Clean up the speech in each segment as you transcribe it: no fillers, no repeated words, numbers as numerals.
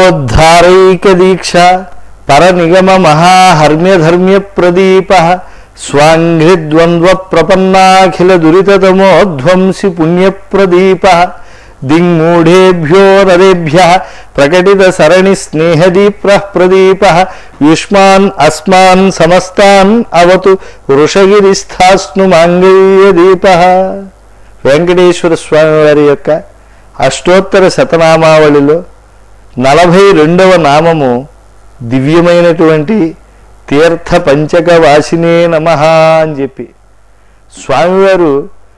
పరోద్ధారైక దీక్ష పరనిగమ మహాహర్మ్యధర్మ్య ప్రదీప స్వాంఘ్రిద్వంద్వ ప్రపన్నాఖిల దురితతమోధ్వంసి పుణ్యప్రదీప దింగూఢేభ్యో నరేభ్య ప్రకటిత సరణి స్నేహదీప్ర ప్రదీప యుష్మాన్ అస్మాన్ సమస్తాన్ అవతు వృషగిరిస్థాస్ను మాంగళ్యదీప. వెంకటేశ్వర స్వామి వారి యొక్క అష్టోత్తర శతనామావళిలో 42వ నామము దివ్యమైనటువంటి తీర్థ పంచక వాసినే నమః అని చెప్పి స్వామివారు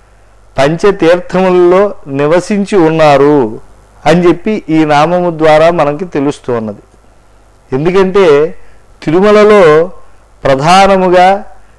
పంచతీర్థములలో నివసించి ఉన్నారు అని చెప్పి ఈ నామము ద్వారా మనకి తెలుస్తూ ఉన్నది. ఎందుకంటే తిరుమలలో ప్రధానముగా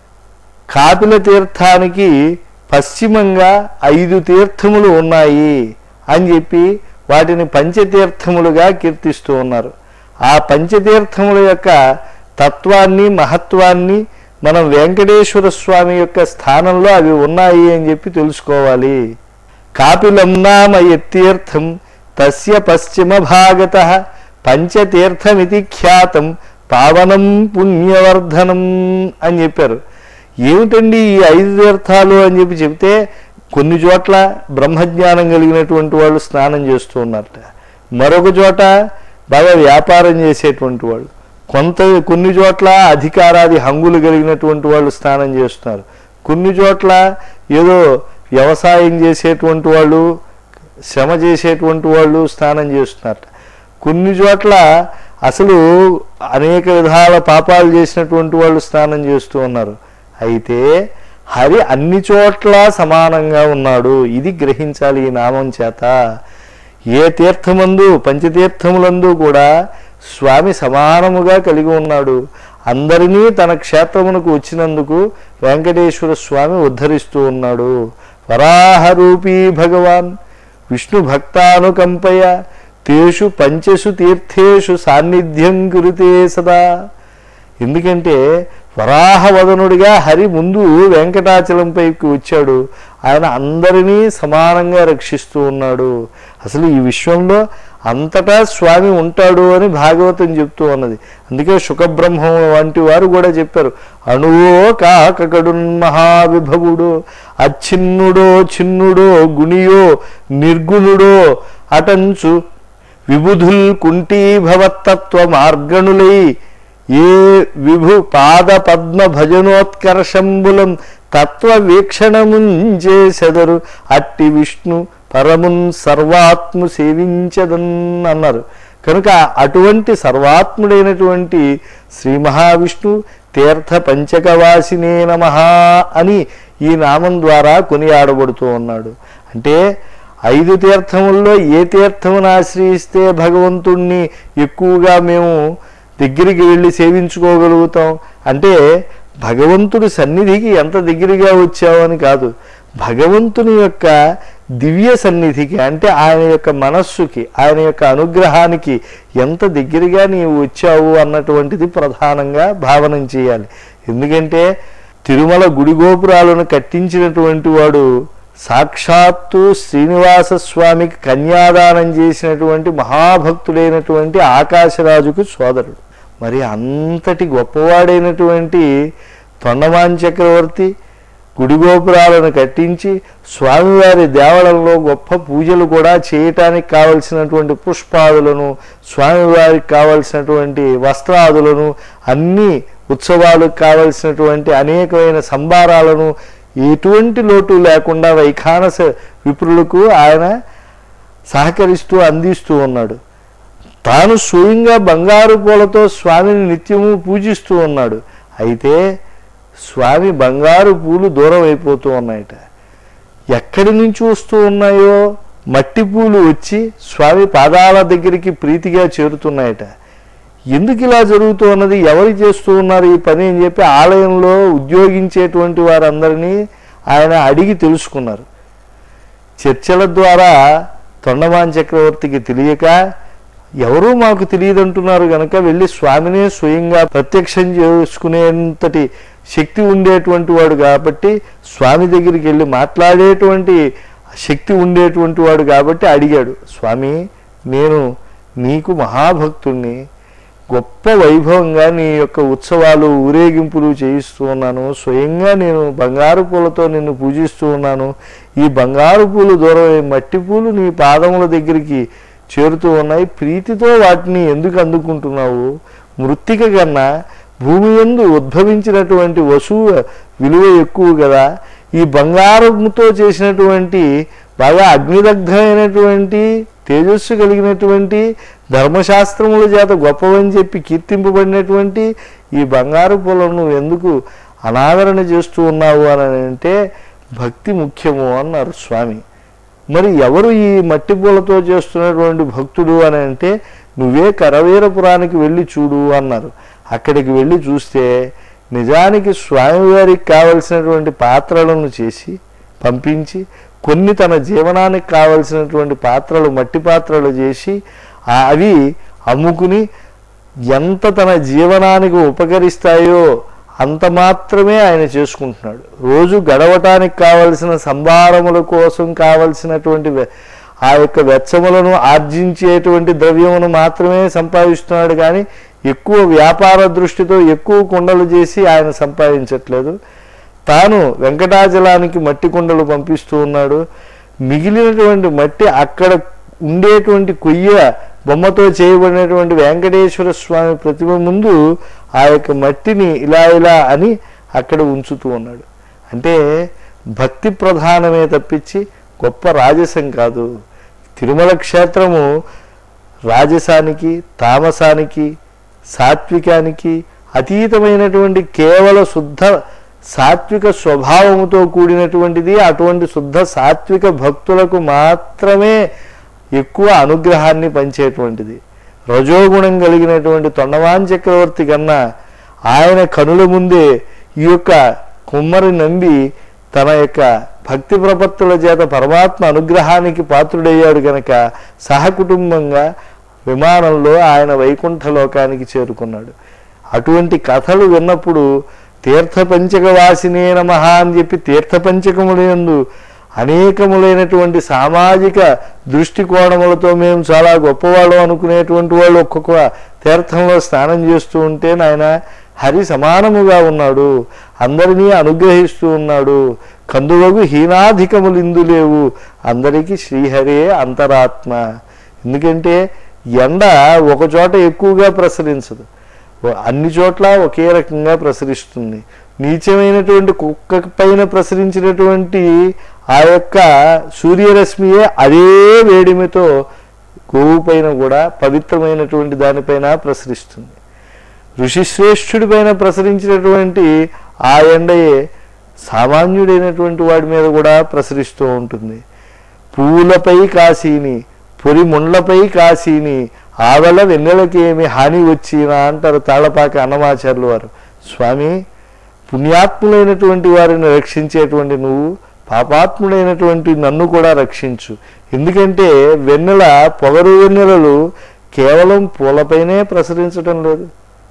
కాపిల తీర్థానికి పశ్చిమంగా 5 తీర్థములు ఉన్నాయి అని చెప్పి వాటిని పంచతీర్థములుగా కీర్తిస్తూ ఉన్నారు. ఆ పంచతీర్థముల యొక్క తత్వాన్ని మహత్వాన్ని మనం వెంకటేశ్వర స్వామి యొక్క స్థానంలో అవి ఉన్నాయి అని చెప్పి తెలుసుకోవాలి. కాపిలం నామ యత్తీర్థం తస్య పశ్చిమ భాగత పంచతీర్థమితి ఖ్యాతం పావనం పుణ్యవర్ధనం అని చెప్పారు. ఏమిటండి ఈ 5 తీర్థాలు అని చెప్పి చెప్తే కొన్ని చోట్ల బ్రహ్మజ్ఞానం కలిగినటువంటి వాళ్ళు స్నానం చేస్తూ ఉన్నారట, మరొక చోట బాగా వ్యాపారం చేసేటువంటి వాళ్ళు, కొన్ని చోట్ల అధికారాది హంగులు కలిగినటువంటి వాళ్ళు స్నానం చేస్తున్నారు, కొన్ని చోట్ల ఏదో వ్యవసాయం చేసేటువంటి వాళ్ళు శ్రమ చేసేటువంటి వాళ్ళు స్నానం చేస్తున్నారట, కొన్ని చోట్ల అసలు అనేక విధాల పాపాలు చేసినటువంటి వాళ్ళు స్నానం చేస్తూ ఉన్నారు. అయితే హరి అన్ని చోట్ల సమానంగా ఉన్నాడు, ఇది గ్రహించాలి ఈ నామం చేత. ఏ తీర్థమందు పంచతీర్థములందు కూడా స్వామి సమానముగా కలిగి ఉన్నాడు. అందరినీ తన క్షేత్రమునకు వచ్చినందుకు వెంకటేశ్వర స్వామి ఉద్ధరిస్తూ ఉన్నాడు. వరాహరూపీ భగవాన్ విష్ణు భక్తానుకంపయ తేషు పంచసు తీర్థేషు సాన్నిధ్యం కురుతే సదా. ఎందుకంటే వరాహవదనుడిగా హరి ముందు వెంకటాచలంపైకి వచ్చాడు, ఆయన అందరినీ సమానంగా రక్షిస్తూ ఉన్నాడు. అసలు ఈ విశ్వంలో అంతటా స్వామి ఉంటాడు అని భాగవతం చెప్తూ ఉన్నది. అందుకే సుఖబ్రహ్మం వంటి వారు కూడా చెప్పారు, అణువో కాకకడున్ మహావిభవుడో అచ్ఛిన్నుడో చిన్నుడో గుణియో నిర్గుణుడో అటంచు విబుధుల్ కుంఠీభవతత్వ మార్గణులై ఏ విభు పాద పద్మ భజనోత్కర్షంబులం తత్వ వీక్షణముంచేసెదరు అట్టి విష్ణు పరమున్ సర్వాత్ము సేవించదన్ అన్నారు. కనుక అటువంటి సర్వాత్ముడైనటువంటి శ్రీ మహావిష్ణు తీర్థ పంచకవాసినే నమః అని ఈ నామం ద్వారా కొనియాడబడుతూ ఉన్నాడు. అంటే 5 తీర్థముల్లో ఏ తీర్థమును ఆశ్రయిస్తే భగవంతుణ్ణి ఎక్కువగా మేము దగ్గరికి వెళ్ళి సేవించుకోగలుగుతాం అంటే భగవంతుడి సన్నిధికి ఎంత దగ్గరగా వచ్చావని కాదు, భగవంతుని యొక్క దివ్య సన్నిధికి అంటే ఆయన యొక్క మనస్సుకి ఆయన యొక్క అనుగ్రహానికి ఎంత దగ్గరగా నీవు వచ్చావు అన్నటువంటిది ప్రధానంగా భావనం చేయాలి. ఎందుకంటే తిరుమల గుడి గోపురాలను కట్టించినటువంటి వాడు సాక్షాత్తు శ్రీనివాస స్వామికి కన్యాదానం చేసినటువంటి మహాభక్తుడైనటువంటి ఆకాశరాజుకు సోదరుడు. మరి అంతటి గొప్పవాడైనటువంటి తొండమాన్ చక్రవర్తి గుడి గోపురాలను కట్టించి స్వామివారి దేవళంలో గొప్ప పూజలు కూడా చేయటానికి కావలసినటువంటి పుష్పాదులను స్వామివారికి కావలసినటువంటి వస్త్రాదులను అన్ని ఉత్సవాలకు కావలసినటువంటి అనేకమైన సంభారాలను ఎటువంటి లోటు లేకుండా వైఖానస విప్రులకు ఆయన సహకరిస్తూ అందిస్తూ ఉన్నాడు. తాను స్వయంగా బంగారు పూలతో స్వామిని నిత్యము పూజిస్తూ ఉన్నాడు. అయితే స్వామి బంగారు పూలు దూరం అయిపోతూ ఉన్నాయట. ఎక్కడి నుంచి వస్తూ ఉన్నాయో మట్టి పూలు వచ్చి స్వామి పాదాల దగ్గరికి ప్రీతిగా చేరుతున్నాయట. ఎందుకు ఇలా జరుగుతూ ఉన్నది, ఎవరు చేస్తూ ఉన్నారు ఈ పని అని చెప్పి ఆలయంలో ఉద్యోగించేటువంటి వారందరినీ ఆయన అడిగి తెలుసుకున్నారు. చర్చల ద్వారా తొండమాన్ చక్రవర్తికి తెలియక ఎవరూ మాకు తెలియదంటున్నారు కనుక వెళ్ళి స్వామినే స్వయంగా ప్రత్యక్షం చేసుకునేంతటి శక్తి ఉండేటువంటి వాడు కాబట్టి స్వామి దగ్గరికి వెళ్ళి మాట్లాడేటువంటి శక్తి ఉండేటువంటి వాడు కాబట్టి అడిగాడు, స్వామి నేను నీకు మహాభక్తుణ్ణి, గొప్ప వైభవంగా నీ యొక్క ఉత్సవాలు ఊరేగింపులు చేయిస్తూ ఉన్నాను. స్వయంగా నేను బంగారు పూలతో నిన్ను పూజిస్తూ ఉన్నాను. ఈ బంగారు పూలు దూరం, మట్టి పూలు నీ పాదముల దగ్గరికి చేరుతూ ఉన్నాయి. ప్రీతితో వాటిని ఎందుకు అందుకుంటున్నావు? మృత్తిక కన్నా భూమి యందు ఉద్భవించినటువంటి వసువు విలువ ఎక్కువ కదా. ఈ బంగారంతో చేసినటువంటి బాగా అగ్నిదగ్ధమైనటువంటి తేజస్సు కలిగినటువంటి ధర్మశాస్త్రముల చేత గొప్పవని చెప్పి కీర్తింపబడినటువంటి ఈ బంగారు పూలను ఎందుకు అనాదరణ చేస్తూ ఉన్నావు అని అంటే భక్తి ముఖ్యము అన్నారు స్వామి. మరి ఎవరు ఈ మట్టి పూలతో చేస్తున్నటువంటి భక్తుడు అని అంటే నువ్వే కరవీరపురానికి వెళ్ళి చూడు అన్నారు. అక్కడికి వెళ్ళి చూస్తే నిజానికి స్వామివారికి కావలసినటువంటి పాత్రలను చేసి పంపించి, కొన్ని తన జీవనానికి కావలసినటువంటి పాత్రలు మట్టి పాత్రలు చేసి అవి అమ్ముకుని ఎంత తన జీవనానికి ఉపకరిస్తాయో అంత మాత్రమే ఆయన చేసుకుంటున్నాడు. రోజు గడవటానికి కావలసిన సంభారముల కోసం కావలసినటువంటి ఆ యొక్క వెచ్చములను ఆర్జించేటువంటి ద్రవ్యమును మాత్రమే సంపాదిస్తున్నాడు. కానీ ఎక్కువ వ్యాపార దృష్టితో ఎక్కువ కుండలు చేసి ఆయన సంపాదించట్లేదు. తాను వెంకటాచలానికి మట్టి కుండలు పంపిస్తూ ఉన్నాడు. మిగిలినటువంటి మట్టి అక్కడ ఉండేటువంటి కొయ్య బొమ్మతో చేయబడినటువంటి వెంకటేశ్వర స్వామి ప్రతిమ ముందు ఆ యొక్క మట్టిని ఇలా ఇలా అని అక్కడ ఉంచుతూ ఉన్నాడు. అంటే భక్తి ప్రధానమే తప్పించి గొప్ప రాజసం కాదు. తిరుమల క్షేత్రము రాజసానికి, తామసానికి, సాత్వికానికి అతీతమైనటువంటి కేవల శుద్ధ సాత్విక స్వభావముతో కూడినటువంటిది. అటువంటి శుద్ధ సాత్విక భక్తులకు మాత్రమే ఎక్కువ అనుగ్రహాన్ని పంచేటువంటిది. రజోగుణం కలిగినటువంటి తొండమాన్ చక్రవర్తి కన్నా ఆయన కనుల ముందే ఈ యొక్క కుమ్మరి నంబి తన యొక్క భక్తి ప్రపత్తుల చేత పరమాత్మ అనుగ్రహానికి పాత్రుడయ్యాడు కనుక సహకుటుంబంగా విమానంలో ఆయన వైకుంఠ లోకానికి చేరుకున్నాడు. అటువంటి కథలు విన్నప్పుడు తీర్థపంచకవాసినే నమః అని చెప్పి తీర్థపంచకములందు అనేకములైనటువంటి సామాజిక దృష్టికోణములతో మేము చాలా గొప్పవాళ్ళం అనుకునేటువంటి వాళ్ళు ఒక్కొక్క తీర్థంలో స్నానం చేస్తూ ఉంటే నాయన హరి సమానముగా ఉన్నాడు, అందరినీ అనుగ్రహిస్తూ ఉన్నాడు, కందువగు హీనాధికములిందు లేవు, అందరికీ శ్రీహరే అంతరాత్మ. ఎందుకంటే ఎండ ఒక చోట ఎక్కువగా ప్రసరించదు, అన్ని చోట్ల ఒకే రకంగా ప్రసరిస్తుంది. నీచమైనటువంటి కుక్క పైన ప్రసరించినటువంటి ఆ యొక్క సూర్యరశ్మియే అదే వేడిమితో గోవు పైన కూడా పవిత్రమైనటువంటి దానిపైన ప్రసరిస్తుంది. ఋషిశ్రేష్ఠుడి పైన ప్రసరించినటువంటి ఆ ఎండయే సామాన్యుడైనటువంటి వాడి మీద కూడా ప్రసరిస్తూ ఉంటుంది. పువ్వులపై కాశీని, పొరి ముండ్లపై కాశీని, ఆవల వెన్నెలకేమి హాని వచ్చినా అంటారు తాళపాక అన్నమాచార్యులు వారు. స్వామి, పుణ్యాత్ములైనటువంటి వారిని రక్షించేటువంటి నువ్వు పాపాత్ముడైనటువంటి నన్ను కూడా రక్షించు. ఎందుకంటే వెన్నెల, పొగరు వెన్నెలలు కేవలం పూలపైనే ప్రసరించడం లేదు,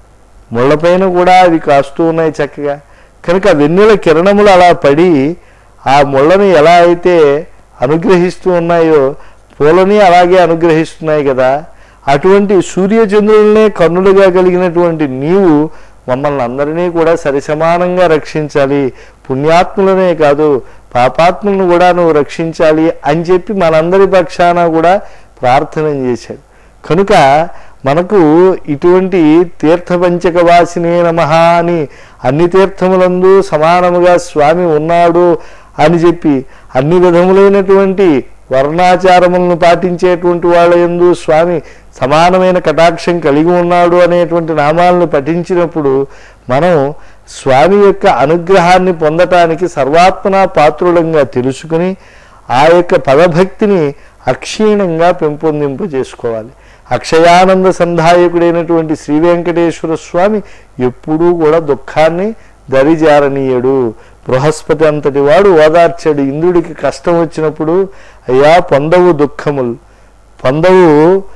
ముళ్ళపైన కూడా అవి కాస్తూ ఉన్నాయి చక్కగా. కనుక వెన్నెల కిరణములు అలా పడి ఆ ముళ్ళని ఎలా అయితే అనుగ్రహిస్తూ ఉన్నాయో పూలని అలాగే అనుగ్రహిస్తున్నాయి కదా. అటువంటి సూర్యచంద్రులనే కన్నులుగా కలిగినటువంటి నీవు మమ్మల్ని అందరినీ కూడా సరిసమానంగా రక్షించాలి, పుణ్యాత్ములనే కాదు పాపాత్ములను కూడా నువ్వు రక్షించాలి అని చెప్పి మనందరి పక్షాన కూడా ప్రార్థన చేశాడు. కనుక మనకు ఇటువంటి తీర్థపంచకవాసినే నమః అని అన్ని తీర్థములందు సమానముగా స్వామి ఉన్నాడు అని చెప్పి అన్ని విధములైనటువంటి వర్ణాచారములను పాటించేటువంటి వాళ్ళ యందు స్వామి సమానమైన కటాక్షం కలిగి ఉన్నాడు అనేటువంటి నామాలను పఠించినప్పుడు మనం స్వామి యొక్క అనుగ్రహాన్ని పొందటానికి సర్వాత్మనా పాత్రులంగా తెలుసుకుని ఆ యొక్క పదభక్తిని అక్షీణంగా పెంపొందింపజేసుకోవాలి. అక్షయానంద సంధాయకుడైనటువంటి శ్రీ వెంకటేశ్వర స్వామి ఎప్పుడూ కూడా దుఃఖాన్ని దరిజారనీయడు. బృహస్పతి అంతటి వాడు ఓదార్చాడు. ఇంద్రుడికి కష్టం వచ్చినప్పుడు, అయ్యా పొందవు దుఃఖములు, పొందవు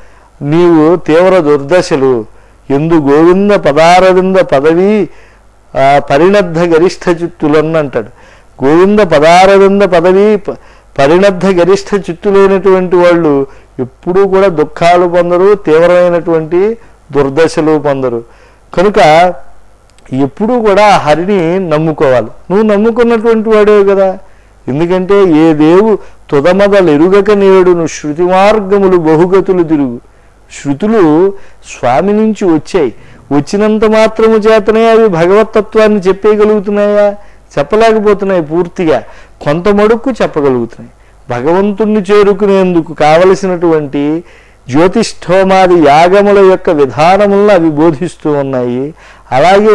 నీవు తీవ్ర దుర్దశలు, ఎందు గోవింద పదారవింద పదవి పరిణద్ధ గరిష్ఠ చిత్తులన్న అంటాడు. గోవింద పదారవింద పదవి పరిణద్ధ గరిష్ఠ చిత్తులైనటువంటి వాళ్ళు ఎప్పుడూ కూడా దుఃఖాలు పొందరు, తీవ్రమైనటువంటి దుర్దశలు పొందరు. కనుక ఎప్పుడూ కూడా హరిని నమ్ముకోవాలి. నువ్వు నమ్ముకున్నటువంటి వాడే కదా. ఎందుకంటే ఏ దేవు తుదమదలెరుగక నేడును శృతి మార్గములు బహుగతులు తిరుగు. శృతులు స్వామి నుంచి వచ్చాయి. వచ్చినంత మాత్రము చేతనే అవి భగవతత్వాన్ని చెప్పేయగలుగుతున్నాయా? చెప్పలేకపోతున్నాయి. పూర్తిగా కొంత మడుక్కు చెప్పగలుగుతున్నాయి. భగవంతుణ్ణి చేరుకునేందుకు కావలసినటువంటి జ్యోతిష్ఠోమాది యాగముల యొక్క విధానములను అవి బోధిస్తూ ఉన్నాయి. అలాగే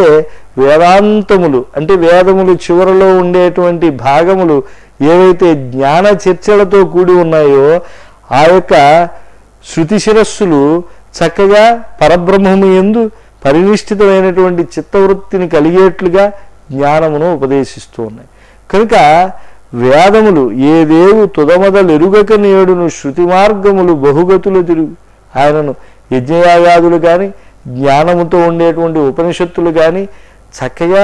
వేదాంతములు అంటే వేదములు చివరలో ఉండేటువంటి భాగములు ఏవైతే జ్ఞాన చర్చలతో కూడి ఉన్నాయో ఆ యొక్క శృతి శిరస్సులు చక్కగా పరబ్రహ్మము యందు పరినిష్ఠితమైనటువంటి చిత్తవృత్తిని కలిగేట్లుగా జ్ఞానమును ఉపదేశిస్తూ ఉన్నాయి. కనుక వేదములు ఏ దేవు తుదమదలెరుగక నేడును శృతి మార్గములు బహుగతులు తిరుగు. ఆయనను యజ్ఞయాగాదులు కానీ జ్ఞానముతో ఉండేటువంటి ఉపనిషత్తులు కానీ చక్కగా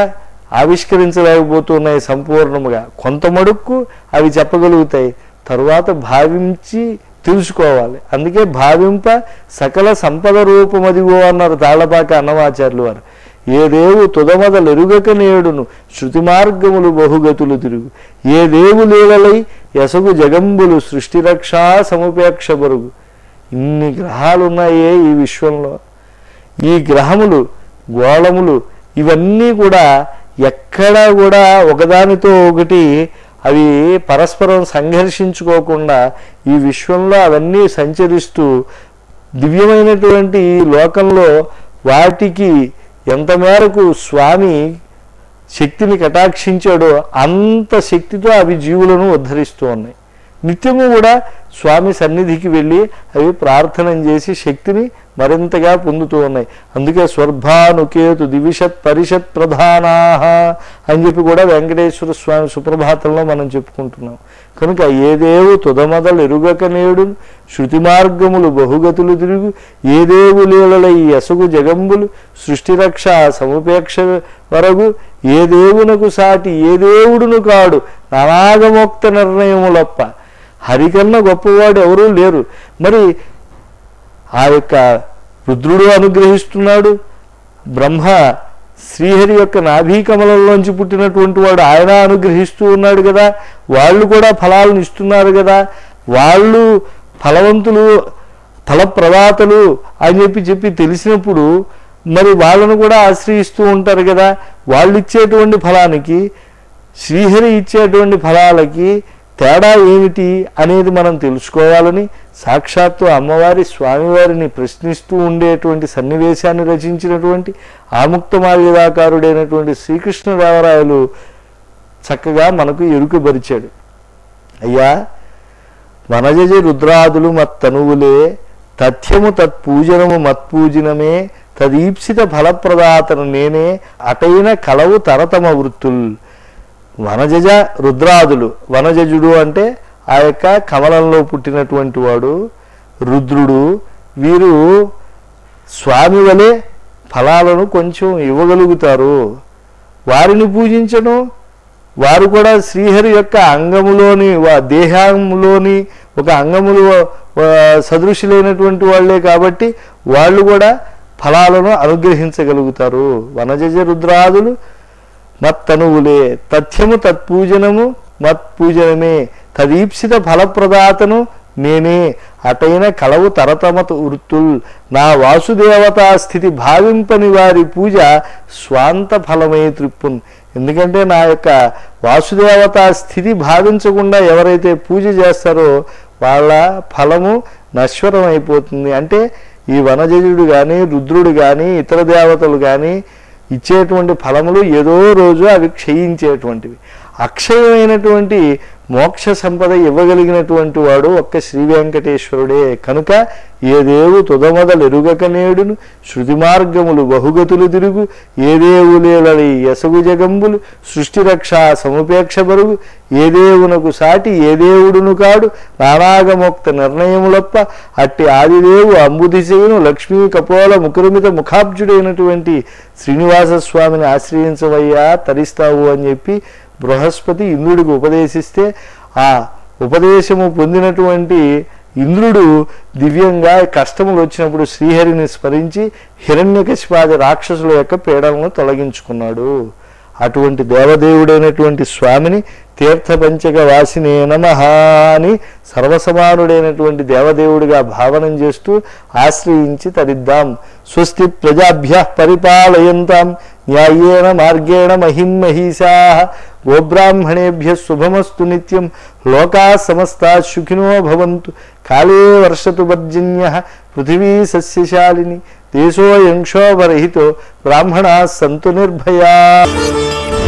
ఆవిష్కరించలేకపోతున్నాయి సంపూర్ణముగా. కొంత మడుక్కు అవి చెప్పగలుగుతాయి. తరువాత భావించి తెలుసుకోవాలి. అందుకే భావింప సకల సంపద రూపమదిగో అన్నారు తాళపాక అన్నమాచార్యులు వారు. ఏ దేవు తుదమదలెరుగక నేడును శృతి మార్గములు బహుగతులు తిరుగు. ఏ దేవు లీలలై యసగు జగంబులు సృష్టి రక్షా సముపేక్ష బరుగు. ఇన్ని గ్రహాలు ఉన్నాయే ఈ విశ్వంలో. ఈ గ్రహములు గోళములు ఇవన్నీ కూడా ఎక్కడా కూడా ఒకదానితో ఒకటి అవి పరస్పరం సంఘర్షించుకోకుండా ఈ విశ్వంలో అవన్నీ సంచరిస్తూ దివ్యమైనటువంటి ఈ లోకంలో వాటికి ఎంత మేరకు స్వామి శక్తిని కటాక్షించాడో అంత శక్తితో అవి జీవులను ఉద్ధరిస్తూ ఉన్నాయి. నిత్యము కూడా స్వామి సన్నిధికి వెళ్ళి అవి ప్రార్థన చేసి శక్తిని మరింతగా పొందుతూ ఉన్నాయి. అందుకే స్వర్భానుకేతు దివిషత్ పరిషత్ ప్రధానా అని చెప్పి కూడా వెంకటేశ్వర స్వామి సుప్రభాతంలో మనం చెప్పుకుంటున్నాం. కనుక ఏ దేవు తుదమదలెరుగక నేడు శృతి మార్గములు బహుగతులు తిరుగు. ఏ దేవు లీలలై యసగు జగంబులు సృష్టి రక్ష సముపేక్ష వరగు. ఏ దేవునకు సాటి ఏ దేవుడును కాడు నానాగమోక్త నిర్ణయములప్ప. హరికన్నా గొప్పవాడు ఎవరూ లేరు. మరి ఆ యొక్క రుద్రుడు అనుగ్రహిస్తున్నాడు. బ్రహ్మ శ్రీహరి యొక్క నాభీకమలంలోంచి పుట్టినటువంటి వాడు ఆయన అనుగ్రహిస్తూ ఉన్నాడు కదా. వాళ్ళు కూడా ఫలాలను ఇస్తున్నారు కదా. వాళ్ళు ఫలవంతులు ఫలప్రదాతలు అని చెప్పి తెలిసినప్పుడు మరి వాళ్ళను కూడా ఆశ్రయిస్తూ ఉంటారు కదా. వాళ్ళు ఇచ్చేటువంటి ఫలానికి శ్రీహరి ఇచ్చేటువంటి ఫలాలకి తేడా ఏమిటి అనేది మనం తెలుసుకోవాలని సాక్షాత్తు అమ్మవారి స్వామివారిని ప్రశ్నిస్తూ ఉండేటువంటి సన్నివేశాన్ని రచించినటువంటి ఆముక్తమాల్యదాకారుడైనటువంటి శ్రీకృష్ణదేవరాయలు చక్కగా మనకు ఎరుకబరిచాడు. అయ్యా, వనజజ రుద్రాదులు మత్తనువులే తథ్యము తత్పూజనము మత్పూజనమే తదీప్సిత ఫలప్రదాతను నేనే అటైన కలవు తరతమ వృత్తుల్. వనజజ రుద్రాదులు, వనజజుడు అంటే ఆ యొక్క కమలంలో పుట్టినటువంటి వాడు, రుద్రుడు, వీరు స్వామి వలె ఫలాలను కొంచెం ఇవ్వగలుగుతారు. వారిని పూజించను. వారు కూడా శ్రీహరి యొక్క అంగములోని దేహంలోని ఒక అంగములు సదృశులైనటువంటి వాళ్లే కాబట్టి వాళ్ళు కూడా ఫలాలను అనుగ్రహించగలుగుతారు. వనజజ రుద్రాదులు మత్తనువులే తథ్యము తత్పూజనము మత్పూజనమే తదీప్సిత ఫలప్రదాతను నేనే అటైన కలవు తరతమ వృత్తుల్. నా వాసుదేవతా స్థితి భావింపని వారి పూజ స్వాంత ఫలమై త్రిప్పున్. ఎందుకంటే నా యొక్క వాసుదేవతా స్థితి భావించకుండా ఎవరైతే పూజ చేస్తారో వాళ్ళ ఫలము నశ్వరం అయిపోతుంది. అంటే ఈ వనజయుడు కానీ రుద్రుడు కానీ ఇతర దేవతలు కానీ ఇచ్చేటువంటి ఫలములు ఏదో రోజు అవి క్షయించేటువంటివి. అక్షయమైనటువంటి మోక్ష సంపద ఇవ్వగలిగినటువంటి వాడు ఒక్క శ్రీ వెంకటేశ్వరుడే. కనుక ఏ దేవు తుదమదలెరుగక నేడును శృతి మార్గములు బహుగతులు తిరుగు. ఏ దేవులేలడి యసగు జగంబులు సృష్టి రక్షా సముపేక్ష బరుగు. ఏ దేవునకు సాటి ఏ దేవుడును కాడు నానాగమోక్త నిర్ణయములప్ప. అట్టి ఆదిదేవు అంబుదిశయును లక్ష్మీ కపోల ముకురమిత ముఖాబ్జుడైనటువంటి శ్రీనివాస స్వామిని ఆశ్రయించవయ్యా తరిస్తావు అని చెప్పి బృహస్పతి ఇంద్రుడికి ఉపదేశిస్తే ఆ ఉపదేశము పొందినటువంటి ఇంద్రుడు దివ్యంగా కష్టములు వచ్చినప్పుడు శ్రీహరిని స్మరించి హిరణ్యకశిపాది రాక్షసుల యొక్క పీడలను తొలగించుకున్నాడు. అటువంటి దేవదేవుడైనటువంటి స్వామిని తీర్థపంచక వాసినే నమః అని సర్వసమానుడైనటువంటి దేవదేవుడిగా భావనం చేస్తూ ఆశ్రయించి తరిద్దాం. స్వస్తి ప్రజాభ్యః పరిపాలయంతాం న్యాయేన మార్గేణ మహిమహీషాః గోబ్రాహ్మణేభ్యః శుభమస్తు నిత్యం లోకాః సమస్తాః సుఖినో భవంతు. కాళే వర్షతు పర్జన్యః పృథివీ సస్యశాలిని దేశోऽయం క్షోభరహితో బ్రాహ్మణాः సంతు నిర్భయాః.